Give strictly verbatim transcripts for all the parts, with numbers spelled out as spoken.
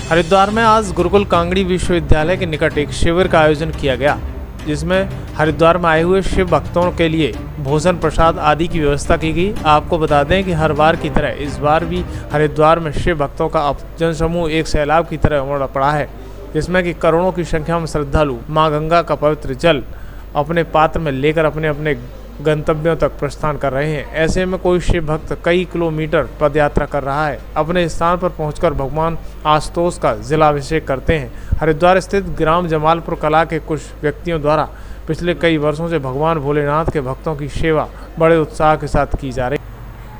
हरिद्वार में आज गुरुकुल कांगड़ी विश्वविद्यालय के निकट एक शिविर का आयोजन किया गया, जिसमें हरिद्वार में आए हुए शिव भक्तों के लिए भोजन प्रसाद आदि की व्यवस्था की गई। आपको बता दें कि हर बार की तरह इस बार भी हरिद्वार में शिव भक्तों का जनसमूह एक सैलाब की तरह उमड़ पड़ा है, जिसमें कि करोड़ों की संख्या में श्रद्धालु मां गंगा का पवित्र जल अपने पात्र में लेकर अपने अपने गंतव्यों तक प्रस्थान कर रहे हैं। ऐसे में कोई शिव भक्त कई किलोमीटर पदयात्रा कर रहा है। अपने स्थान पर पहुंचकर भगवान आशुतोष का जिलाभिषेक करते हैं। हरिद्वार स्थित ग्राम जमालपुर कला के कुछ व्यक्तियों द्वारा पिछले कई वर्षों से भगवान भोलेनाथ के भक्तों की सेवा बड़े उत्साह के साथ की जा रही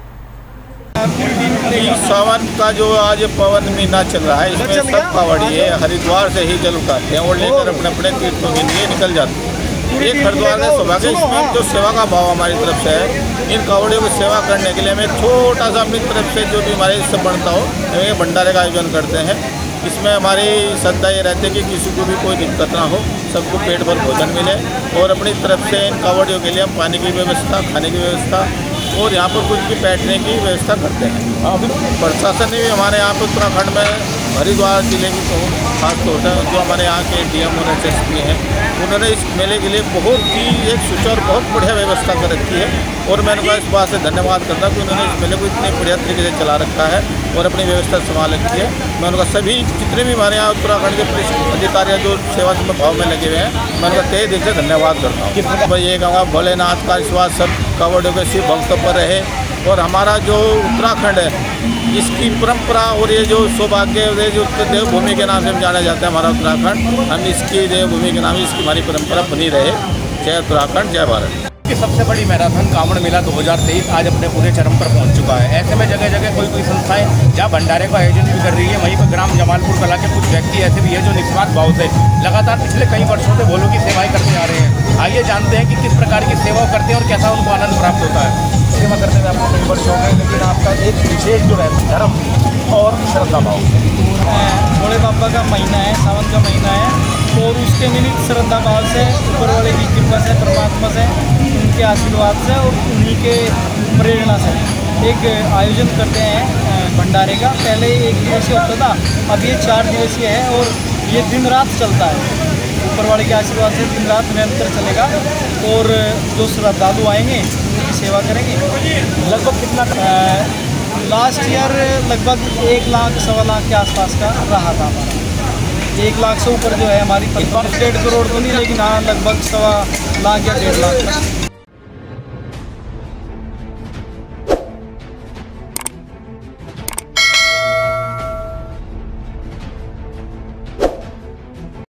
है। सावन का जो आज पवन महीना चल रहा है, इसमें सब कांवड़िए हरिद्वार से ही जल उठाते हैं और लेकर अपने अपने तीर्थों के लिए निकल जाते हैं। एक हरिद्वार का सौभाग्य, इसमें जो सेवा का भाव हमारी तरफ से है, इन कांवड़ियों की सेवा करने के लिए हमें छोटा सा अपनी तरफ से जो भी हमारे इससे बनता हो, ये भंडारे का आयोजन करते हैं। इसमें हमारी श्रद्धा ये रहती है कि किसी को भी कोई दिक्कत ना हो, सबको पेट भर भोजन मिले। और अपनी तरफ से इन कांवड़ियों के लिए हम पानी की व्यवस्था, खाने की व्यवस्था और यहाँ पर कुछ भी बैठने की व्यवस्था करते हैं। अभी प्रशासन ने भी हमारे यहाँ पर उत्तराखंड में हरिद्वार जिले की खास तौर पर जो हमारे यहाँ के डी एम और एस एस पी हैं, उन्होंने इस मेले के लिए बहुत ही एक सुचारू बहुत बढ़िया व्यवस्था कर रखी है। और मैं उनका इस बात से धन्यवाद करता हूँ कि उन्होंने इस मेले को इतने बढ़िया तरीके से चला रखा है और अपनी व्यवस्था संभाल रखी है। मैं उनका सभी जितने भी हमारे यहाँ उत्तराखंड के पुलिस अधिकारी जो सेवा भाव में लगे हुए हैं, मैं उनका तहे दिल से धन्यवाद करता हूँ। मैं ये कहूँगा भोलेनाथ का विश्वास सब कांवड़ियों के शिव भक्तों पर रहे और हमारा जो उत्तराखंड है इसकी परंपरा और ये जो सौभाग्य जो देवभूमि के नाम से हम जाना जाता है हमारा उत्तराखंड, हम इसकी देवभूमि के नाम से इसकी हमारी परंपरा बनी रहे। जय उत्तराखंड, जय भारत। कि सबसे बड़ी मैराथन कांवड़ मेला दो हज़ार तेईस आज अपने पूरे चरम पर पहुंच चुका है। ऐसे में जगह जगह कोई कोई संस्थाएं जहां भंडारे का आयोजन भी कर रही है, वहीं पर ग्राम जमालपुर कला के कुछ व्यक्ति ऐसे भी है जो निस्वार्थ भाव से लगातार पिछले कई वर्षों से भोलों की सेवाएं करते आ रहे हैं। आइए जानते हैं कि किस प्रकार की सेवा करते हैं और कैसा उनको आनंद प्राप्त होता है। सेवा करने में आपको कई वर्ष हो गए, लेकिन आपका एक विशेष जो है धर्म और श्रद्धा भाव भोले बाबा का महीना है, सावन का महीना है और उसके निमित्त श्रद्धा भाव से ऊपर वाले की कृपा से, परमात्मा से, उनके आशीर्वाद से और उन्हीं के प्रेरणा से एक आयोजन करते हैं भंडारे का। पहले एक दिवसीय होता था, अब ये चार दिवसीय है और ये दिन रात चलता है। ऊपर वाले के आशीर्वाद से दिन रात निरंतर चलेगा और जो श्रद्धालु आएंगे उनकी सेवा करेंगे। लगभग कितना लास्ट ईयर लगभग एक लाख सवा लाख के आसपास का रहा था हमारा। एक लाख से ऊपर जो है हमारी डेढ़ करोड़ तो नहीं, लेकिन हाँ लगभग सवा लाख या डेढ़ लाख तक